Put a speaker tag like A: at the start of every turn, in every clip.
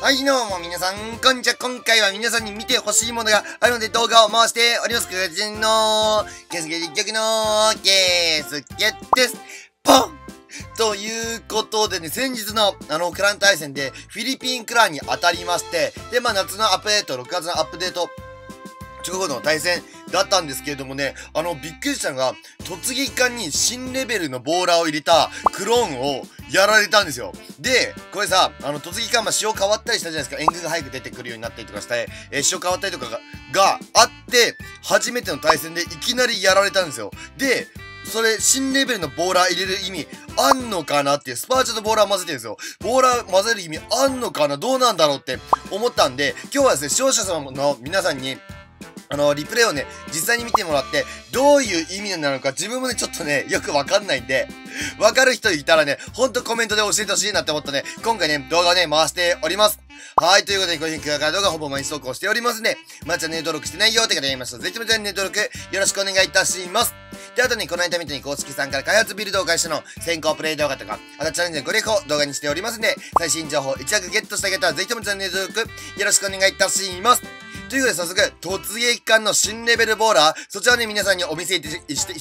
A: はいどうも皆さん、こんにちは。今回は皆さんに見てほしいものがあるので動画を回しております。空人のケースケ実況のケースケです。ポンということでね、先日のクラン対戦でフィリピンクランに当たりまして、で、夏のアップデート、6月のアップデート、直後の対戦だったんですけれどもね、びっくりしたのが、突撃艦に新レベルのボーラーを入れたクローンをやられたんですよ。で、これさ、突撃艦仕様変わったりしたじゃないですか。援軍が早く出てくるようになったりとかして、仕様変わったりとかがあって、初めての対戦でいきなりやられたんですよ。で、それ、新レベルのボーラー入れる意味あんのかなっていう、スパーチャとボーラー混ぜてるんですよ。ボーラー混ぜる意味あんのかな、どうなんだろうって思ったんで、今日はですね、視聴者様の皆さんに、リプレイをね、実際に見てもらって、どういう意味なのか、自分もね、ちょっとね、よくわかんないんで、わかる人いたらね、ほんとコメントで教えてほしいなって思ったね、今回ね、動画をね、回しております。はい、ということで、こういう風に動画ほぼ毎日投稿しておりますね。まだチャンネル登録してないよって方がいました。ぜひともチャンネル登録よろしくお願いいたします。で、あとね、この間みたいに公式さんから開発ビルドを開始の先行プレイ動画とか、あとチャレンジのごレコ動画にしておりますんで、最新情報一躍ゲットした方はぜひともチャンネル登録よろしくお願いいたします。ということで早速、突撃艦の新レベルボーラー、そちらをね、皆さんにお見せレッツ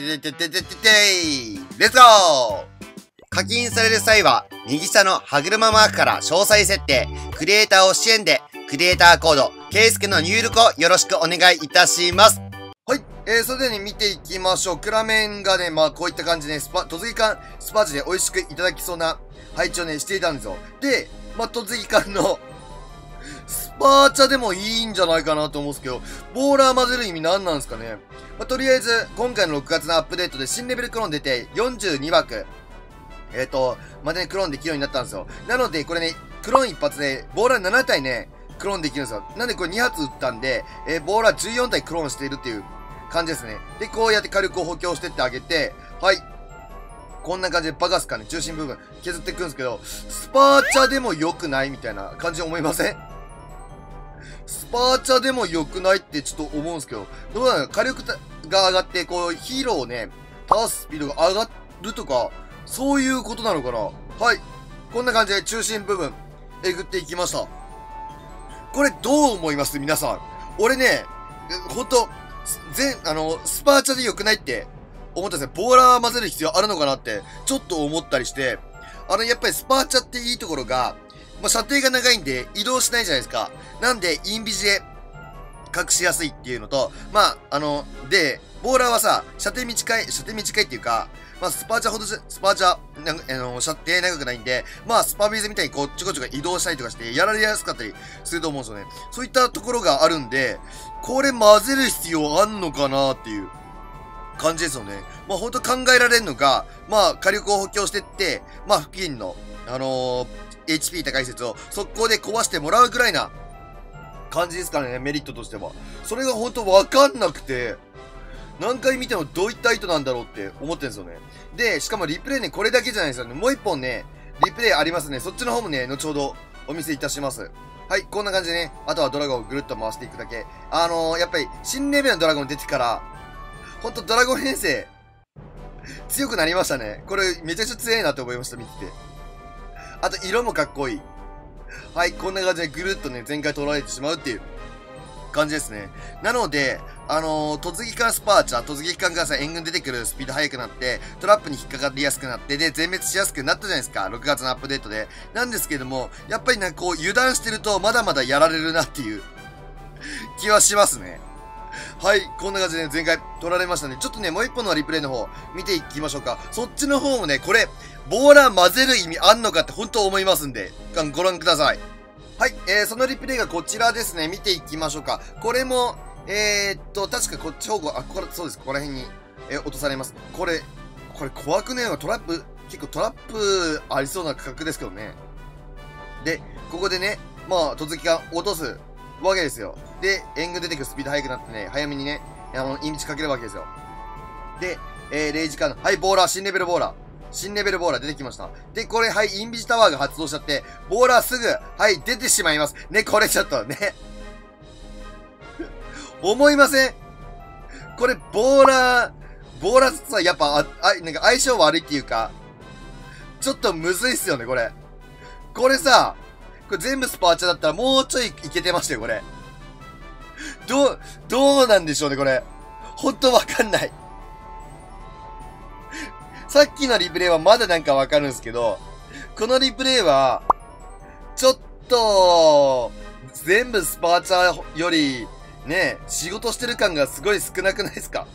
A: ゴー！課金される際は、右下の歯車マークから詳細設定、クリエイターを支援で、クリエイターコード、ケイスケの入力をよろしくお願いいたします。はい。それではね、見ていきましょう。クラメンがね、こういった感じでね、突撃艦、スパーチで美味しくいただきそうな配置をね、していたんですよ。で、突撃艦の、スパーチャでもいいんじゃないかなと思うんですけど、ボーラー混ぜる意味何なんですかね。とりあえず、今回の6月のアップデートで新レベルクローン出て、42枠、までね、クローンできるようになったんですよ。なので、これね、クローン一発で、ボーラー7体ね、クローンできるんですよ。なんでこれ2発撃ったんで、ボーラー14体クローンしているっていう感じですね。で、こうやって火力を補強してってあげて、はい。こんな感じでバカスカね、中心部分削っていくんですけど、スパーチャでも良くないみたいな感じに思いません？スパーチャでも良くないってちょっと思うんですけど、どうなの？火力が上がって、こう、ヒーローをね、倒すスピードが上がるとか、そういうことなのかな？はい。こんな感じで中心部分、えぐっていきました。これどう思います皆さん。俺ね、ほんと、スパーチャで良くないって思ったんですよ。ボーラー混ぜる必要あるのかなって、ちょっと思ったりして、やっぱりスパーチャっていいところが、射程が長いんで移動しないじゃないですか。なんで、インビジで隠しやすいっていうのと、で、ボーラーはさ、射程短いっていうか、スパーチャほど、射程長くないんで、スパビーズみたいにこう、ちょこちょこ移動したりとかして、やられやすかったりすると思うんですよね。そういったところがあるんで、これ混ぜる必要あんのかなっていう感じですよね。ほんと考えられるのが、火力を補強してって、付近の、HP 高い説を速攻で壊してもらうぐらいな感じですからね、メリットとしては。それがほんとわかんなくて、何回見てもどういった意図なんだろうって思ってるんですよね。で、しかもリプレイね、これだけじゃないですよね。もう一本ね、リプレイありますね。そっちの方もね、後ほどお見せいたします。はい、こんな感じでね、あとはドラゴンをぐるっと回していくだけ。やっぱり、新レベルのドラゴン出てから、ほんとドラゴン編成、強くなりましたね。これ、めちゃくちゃ強いなって思いました、見てて。あと、色もかっこいい。はい、こんな感じでぐるっとね、全開取られてしまうっていう感じですね。なので、突撃艦スパーチャー、突撃艦がさ、援軍出てくるスピード速くなって、トラップに引っかかりやすくなって、で、全滅しやすくなったじゃないですか。6月のアップデートで。なんですけども、やっぱりなんかこう、油断してると、まだまだやられるなっていう気はしますね。はい、こんな感じで全開取られましたね。ちょっとね、もう一本のリプレイの方、見ていきましょうか。そっちの方もね、これ、ボーラー混ぜる意味あんのかって本当思いますんで、ご覧ください。はい、そのリプレイがこちらですね。見ていきましょうか。これも、確かこっち方向、そうです、ここら辺に、落とされます。これ怖くねえのトラップ、結構トラップありそうな価格ですけどね。で、ここでね、突撃艦落とすわけですよ。で、援軍出てくるスピード速くなってね、早めにね、インビチかけるわけですよ。で、0時間の、はい、ボーラー、新レベルボーラー。新レベルボーラー出てきました。で、これ、はい、インビジタワーが発動しちゃって、ボーラーすぐ、はい、出てしまいます。ね、これちょっとね。思いません？これ、ボーラーさ、やっぱ、なんか相性悪いっていうか、ちょっとむずいっすよね、これ。これさ、 これ全部スパーチャだったらもうちょいいけてましたよ、これ。どうなんでしょうね、これ。ほんとわかんない。さっきのリプレイはまだなんかわかるんですけど、このリプレイは、ちょっと、全部スパーチャより、ね、仕事してる感がすごい少なくないですか？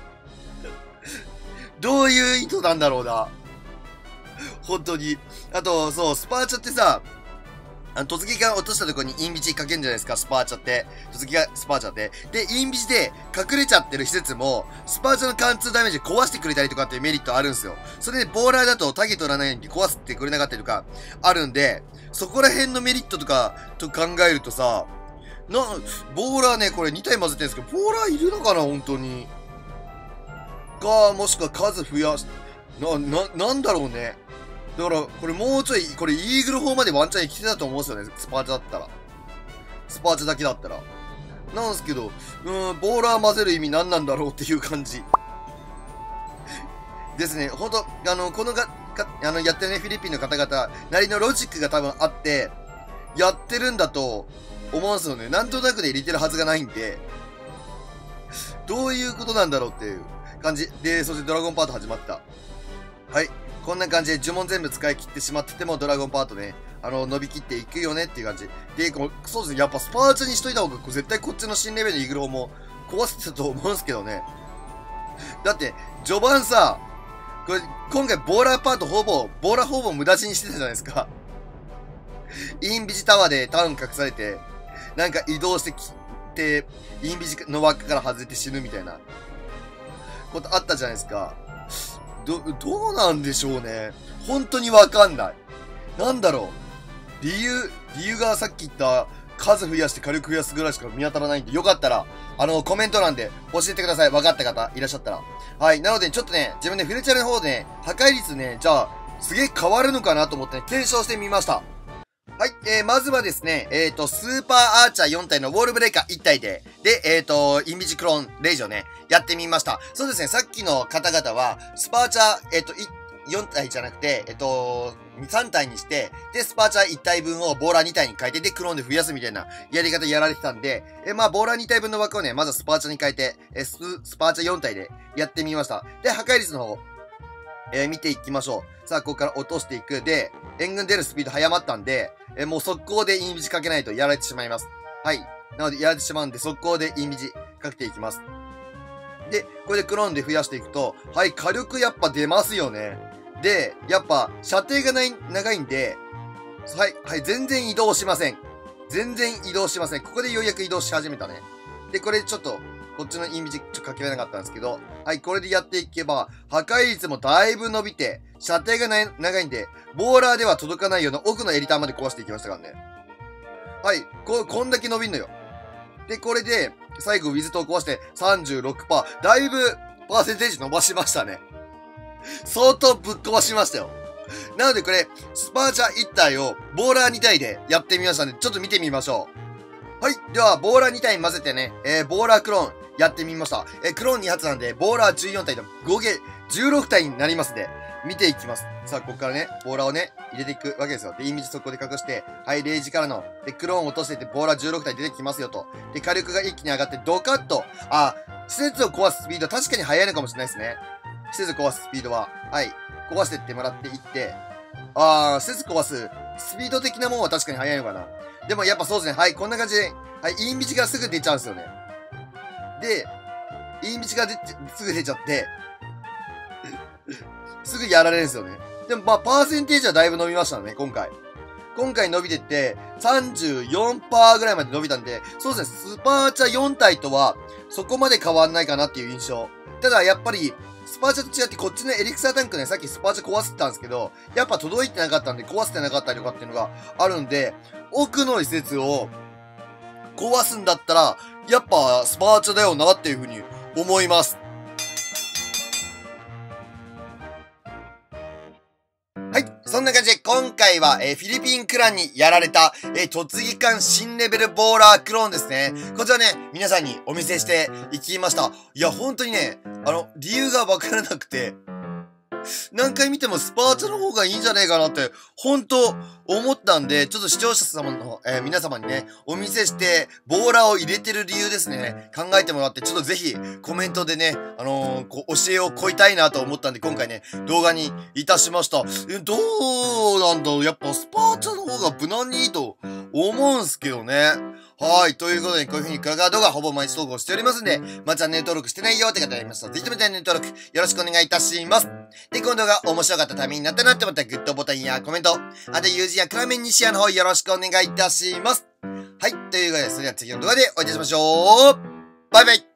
A: どういう意図なんだろうな。本当に。あと、そう、スパーチャってさ、突撃が落としたところにインビジかけんじゃないですか、スパーチャって。突撃がスパーチャって。で、インビジで隠れちゃってる施設も、スパーチャの貫通ダメージ壊してくれたりとかっていうメリットあるんですよ。それで、ボーラーだとタゲ取らないように壊してくれなかったりとか、あるんで、そこら辺のメリットとか、と考えるとさ、ボーラーね、これ2体混ぜてるんですけど、ボーラーいるのかな、本当に。もしくは数増やし、なんだろうね。だから、これもうちょい、これイーグル砲までワンチャン生きてたと思うんですよね。スパーチャだったら。スパーチャだけだったら。なんですけど、ボーラー混ぜる意味何なんだろうっていう感じ。ですね。ほんと、このやってるね、フィリピンの方々、なりのロジックが多分あって、やってるんだと思うんですよね。なんとなくで入れてるはずがないんで、どういうことなんだろうっていう感じ。で、そしてドラゴンパート始まった。はい。こんな感じで呪文全部使い切ってしまっててもドラゴンパートね、伸びきっていくよねっていう感じ。で、そうですね。やっぱスパーチャにしといた方が絶対こっちの新レベルのイーグル砲も壊せてたと思うんですけどね。だって、序盤さ、これ、今回ボーラーほぼ無駄死にしてたじゃないですか。インビジタワーでタウン隠されて、なんか移動してきて、インビジの枠から外れて死ぬみたいなことあったじゃないですか。どうなんでしょうね。本当にわかんない。なんだろう。理由がさっき言った数増やして火力増やすぐらいしか見当たらないんで、よかったら、コメント欄で教えてください。わかった方いらっしゃったら。はい。なので、ちょっとね、自分でフルチャルの方でね、破壊率ね、じゃあ、すげえ変わるのかなと思ってね、検証してみました。はい。まずはですね、スーパーアーチャー4体のウォールブレイカー1体で、インビジクローンレイジをね、やってみました。そうですね、さっきの方々は、スパーチャー、4体じゃなくて、3体にして、で、スパーチャー1体分をボーラー2体に変えて、で、クローンで増やすみたいなやり方やられてたんで、まあ、ボーラー2体分の枠をね、まずはスパーチャーに変えて、スパーチャー4体でやってみました。で、破壊率の方、見ていきましょう。さあ、ここから落としていく。で、援軍出るスピード早まったんで、もう速攻でインビジかけないとやられてしまいます。はい。なので、やられてしまうんで、速攻でインビジかけていきます。で、これでクローンで増やしていくと、はい、火力やっぱ出ますよね。で、やっぱ、射程が長いんで、はい、全然移動しません。全然移動しません。ここでようやく移動し始めたね。で、これちょっと、こっちのインビジかけられなかったんですけど、はい、これでやっていけば、破壊率もだいぶ伸びて、射程が長いんで、ボーラーでは届かないような奥のエリターまで壊していきましたからね。はい、こんだけ伸びんのよ。で、これで、最後ウィズトを壊して 36%。だいぶ、パーセンテージ伸ばしましたね。相当ぶっ壊しましたよ。なのでこれ、スパーチャー1体を、ボーラー2体でやってみましたんで、ちょっと見てみましょう。はい。では、ボーラー2体に混ぜてね、ボーラークローンやってみました。クローン2発なんで、ボーラー14体と合計16体になりますんで、見ていきます。さあ、ここからね、ボーラーをね、入れていくわけですよ。で、インビジ速攻で隠して、はい、レイジからの、で、クローンを落としていって、ボーラー16体出てきますよと。で、火力が一気に上がって、ドカッと、施設を壊すスピードは確かに速いのかもしれないですね。施設を壊すスピードは、はい、壊してってもらっていって、施設壊すスピード的なもんは確かに速いのかな。でもやっぱそうですね。はい、こんな感じで、はい、インビジがすぐ出ちゃうんですよね。で、インビジがすぐ出ちゃって、すぐやられるんですよね。でもまあ、パーセンテージはだいぶ伸びましたね、今回。今回伸びてって、34% ぐらいまで伸びたんで、そうですね、スパーチャー4体とは、そこまで変わんないかなっていう印象。ただ、やっぱり、スパーチャーと違って、こっちのエリクサータンクね、さっきスパーチャー壊せてたんですけど、やっぱ届いてなかったんで、壊せてなかったりとかっていうのがあるんで、奥の施設を壊すんだったら、やっぱスパーチャーだよなっていうふうに思います。はい。そんな感じで、今回は、フィリピンクランにやられた、突撃艦新レベルボーラークローンですね。こちらね、皆さんにお見せしていきました。いや、本当にね、理由がわからなくて、 何回見てもスパーチャの方がいいんじゃねえかなって、本当思ったんで、ちょっと視聴者様の、皆様にね、お見せして、ボーラーを入れてる理由ですね、考えてもらって、ちょっとぜひ、コメントでね、教えを請いたいなと思ったんで、今回ね、動画にいたしました。どうなんだろう、やっぱスパーチャの方が無難にいいと思うんすけどね。はい。ということで、こういう風にクラガー動画ほぼ毎日投稿しておりますんで、まだチャンネル登録してないよって方がいましたら、ぜひともチャンネル登録よろしくお願いいたします。で、この動画面白かったためになったなって思ったら、グッドボタンやコメント、あと友人やクラメンにシェアの方よろしくお願いいたします。はい。ということで、それでは次の動画でお会いいたしましょう。バイバイ。